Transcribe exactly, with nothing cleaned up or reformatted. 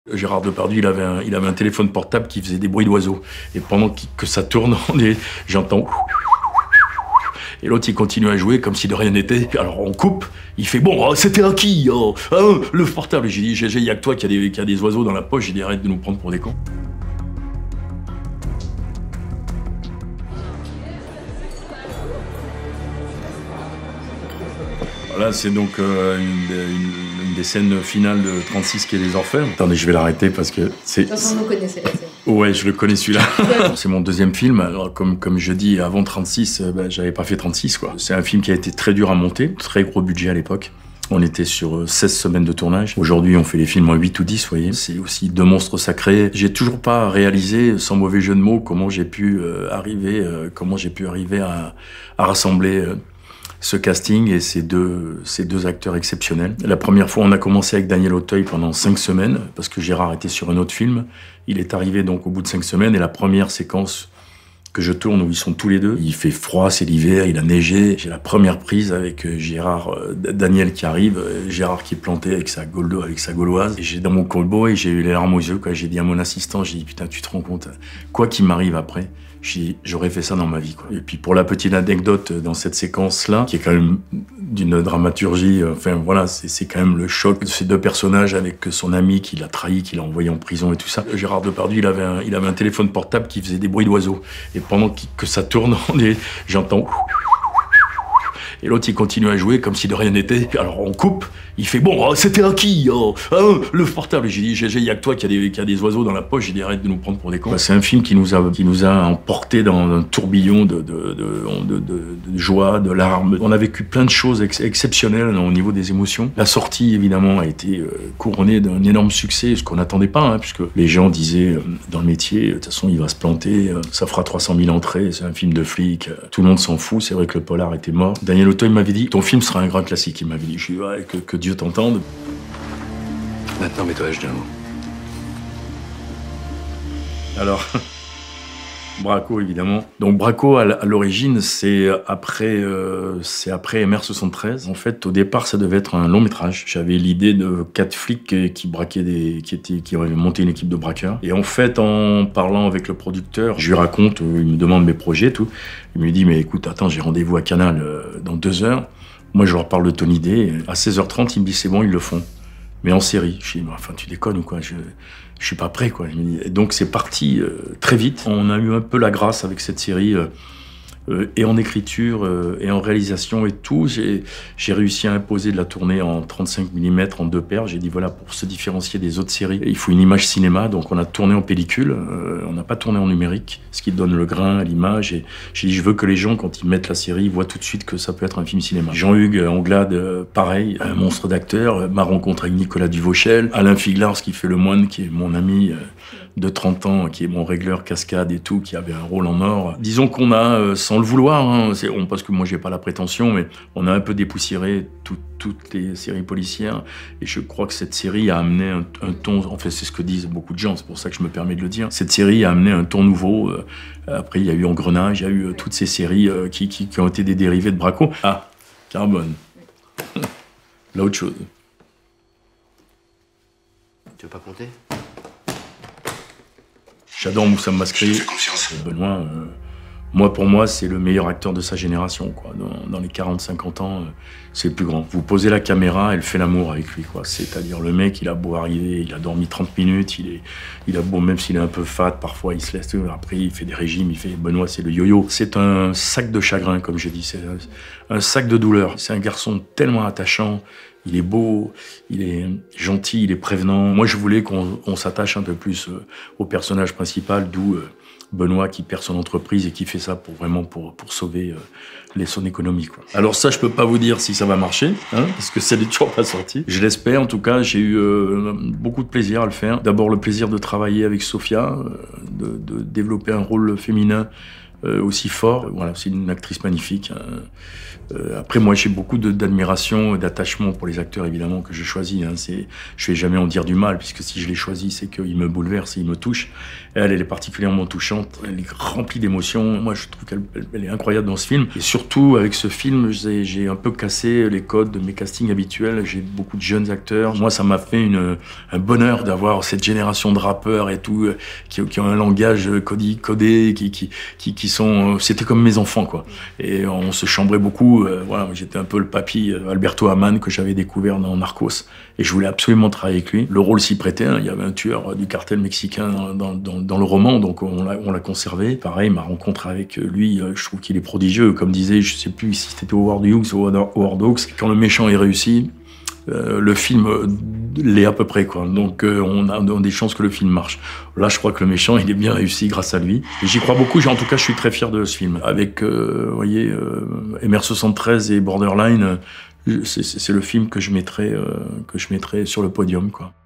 Gérard Depardieu, il avait, un, il avait un téléphone portable qui faisait des bruits d'oiseaux. Et pendant que ça tourne, j'entends... Et l'autre, il continue à jouer comme si de rien n'était. Alors on coupe, il fait « Bon, oh, c'était un qui oh, hein, le portable ?» J'ai dit « G G, il n'y a que toi qui a, des, qui a des oiseaux dans la poche. » J'ai dit « Arrête de nous prendre pour des cons. » Là, c'est donc euh, une, une, une des scènes finales de trente-six qui est les Orfèvres. Attendez, je vais l'arrêter parce que c'est... De toute façon, vous connaissez la scène. Ouais, je le connais celui-là. C'est mon deuxième film. Alors, comme, comme je dis, avant trente-six, euh, bah, j'avais pas fait trente-six, quoi. C'est un film qui a été très dur à monter, très gros budget à l'époque. On était sur seize semaines de tournage. Aujourd'hui, on fait les films en huit ou dix, vous voyez. C'est aussi deux monstres sacrés. J'ai toujours pas réalisé, sans mauvais jeu de mots, comment j'ai pu euh, arriver, euh, comment j'ai pu arriver à, à rassembler euh, ce casting et ces deux, ces deux acteurs exceptionnels. La première fois, on a commencé avec Daniel Auteuil pendant cinq semaines, parce que Gérard était sur un autre film. Il est arrivé donc au bout de cinq semaines, et la première séquence que je tourne où ils sont tous les deux, il fait froid, c'est l'hiver, il a neigé. J'ai la première prise avec Gérard, euh, Daniel qui arrive, euh, Gérard qui est planté avec sa goldo, avec sa gauloise. Et j'ai dans mon colbo et j'ai eu les larmes aux yeux, quoi. J'ai dit à mon assistant, j'ai dit putain, tu te rends compte, quoi qu'il m'arrive après, j'aurais fait ça dans ma vie, quoi. Et puis pour la petite anecdote dans cette séquence-là, qui est quand même d'une dramaturgie, enfin voilà, c'est quand même le choc de ces deux personnages avec son ami qui l'a trahi, qui l'a envoyé en prison et tout ça. Gérard Depardieu, il avait un, il avait un téléphone portable qui faisait des bruits d'oiseaux. Et pendant que ça tourne, j'entends... Et l'autre, il continue à jouer comme si de rien n'était. Alors on coupe, il fait « Bon, oh, c'était un qui oh, hein, le portable ?» J'ai dit « G G, il n'y a que toi qui a, des, qui a des oiseaux dans la poche. » J'ai dit « Arrête de nous prendre pour des cons. » C'est un film qui nous a, qui nous a emportés dans un tourbillon de, de, de, de, de, de joie, de larmes. On a vécu plein de choses ex exceptionnelles au niveau des émotions. La sortie, évidemment, a été euh, couronnée d'un énorme succès, ce qu'on n'attendait pas, hein, puisque les gens disaient euh, dans le métier, de toute façon, il va se planter, euh, ça fera trois cent mille entrées, c'est un film de flic, euh, tout le monde s'en fout. C'est vrai que le polar était mort. Daniel Auteuil m'avait dit, ton film sera un grand classique. Il m'avait dit, je dis, ouais, que, que Dieu t'entende. Maintenant, mets-toi à genoux. Alors, Braco, évidemment. Donc Braco, à l'origine, c'est après, euh, c'est après M R soixante-treize. En fait, au départ, ça devait être un long métrage. J'avais l'idée de quatre flics qui braquaient des, qui étaient, qui avaient monté une équipe de braqueurs. Et en fait, en parlant avec le producteur, je lui raconte, il me demande mes projets, tout. Il me dit, mais écoute, attends, j'ai rendez-vous à Canal euh, dans deux heures. Moi, je leur parle de ton idée. À seize heures trente, il me dit, c'est bon, ils le font. Mais en série. Je dis, enfin, tu déconnes ou quoi? Je, je suis pas prêt, quoi. Et donc, c'est parti euh, très vite. On a eu un peu la grâce avec cette série, euh, euh, et en écriture, euh, et en réalisation et tout. J'ai réussi à imposer de la tournée en trente-cinq millimètres, en deux paires. J'ai dit, voilà, pour se différencier des autres séries, il faut une image cinéma. Donc, on a tourné en pellicule. Euh, on n'a pas tourné en numérique, ce qui donne le grain à l'image. Et j'ai dit, je veux que les gens, quand ils mettent la série, voient tout de suite que ça peut être un film cinéma. Jean-Hugues Anglade, euh, pareil, un monstre d'acteur. Ma rencontre avec Nicolas Duvauchel. Alain Figlars, qui fait le moine, qui est mon ami euh, de trente ans, qui est mon régleur cascade et tout, qui avait un rôle en or. Disons qu'on a, euh, sans le vouloir, hein, on, parce que moi j'ai pas la prétention, mais on a un peu dépoussiéré tout, toutes les séries policières. Et je crois que cette série a amené un, un ton, en fait c'est ce que disent beaucoup de gens, c'est pour ça que je me permets de le dire. Cette série a amené un ton nouveau. Euh, après il y a eu Engrenage, il y a eu euh, toutes ces séries euh, qui, qui, qui ont été des dérivés de Braco. Ah, Carbone. Là autre chose. Tu veux pas compter? J'adore Moussa Mascri. Benoît, euh, moi, pour moi, c'est le meilleur acteur de sa génération, quoi. Dans, dans les quarante cinquante ans, euh, c'est le plus grand. Vous posez la caméra, elle fait l'amour avec lui, quoi. C'est-à-dire, le mec, il a beau arriver, il a dormi trente minutes, il est, il a beau, même s'il est un peu fat, parfois, il se laisse, après, il fait des régimes, il fait, Benoît, c'est le yo-yo. C'est un sac de chagrin, comme je dis, c'est un, un sac de douleur. C'est un garçon tellement attachant. Il est beau, il est gentil, il est prévenant. Moi, je voulais qu'on on s'attache un peu plus euh, au personnage principal, d'où euh, Benoît qui perd son entreprise et qui fait ça pour vraiment pour, pour sauver euh, les, son économie, quoi. Alors ça, je peux pas vous dire si ça va marcher, hein, parce que ça n'est toujours pas sorti. Je l'espère, en tout cas, j'ai eu euh, beaucoup de plaisir à le faire. D'abord, le plaisir de travailler avec Sophia, euh, de, de développer un rôle féminin euh, aussi fort. Voilà, c'est une actrice magnifique. Hein. Euh, après, moi, j'ai beaucoup d'admiration et d'attachement pour les acteurs, évidemment, que je choisis. Hein. Je ne vais jamais en dire du mal, puisque si je les choisis, c'est qu'ils me bouleversent, ils me touchent. Elle, elle est particulièrement touchante, elle est remplie d'émotions. Moi, je trouve qu'elle elle est incroyable dans ce film. Et surtout, avec ce film, j'ai un peu cassé les codes de mes castings habituels. J'ai beaucoup de jeunes acteurs. Moi, ça m'a fait une, un bonheur d'avoir cette génération de rappeurs et tout, qui, qui ont un langage codé, codé qui, qui, qui, qui sont... C'était comme mes enfants, quoi. Et on se chambrait beaucoup. Euh, voilà, j'étais un peu le papy Alberto Aman que j'avais découvert dans Narcos. Et je voulais absolument travailler avec lui. Le rôle s'y prêtait. Hein. Il y avait un tueur du cartel mexicain dans, dans, dans le roman, donc on l'a conservé. Pareil, ma rencontre avec lui, je trouve qu'il est prodigieux. Comme disait, je sais plus si c'était Howard Hughes ou Howard Hawks, quand le méchant est réussi, euh, le film l'est à peu près, quoi. Donc euh, on, a, on a des chances que le film marche. Là, je crois que le méchant, il est bien réussi grâce à lui. Et j'y crois beaucoup. En tout cas, je suis très fier de ce film. Avec, euh, vous voyez, euh, M R soixante-treize et Borderline, c'est le film que je mettrais, euh, que je mettrais sur le podium, quoi.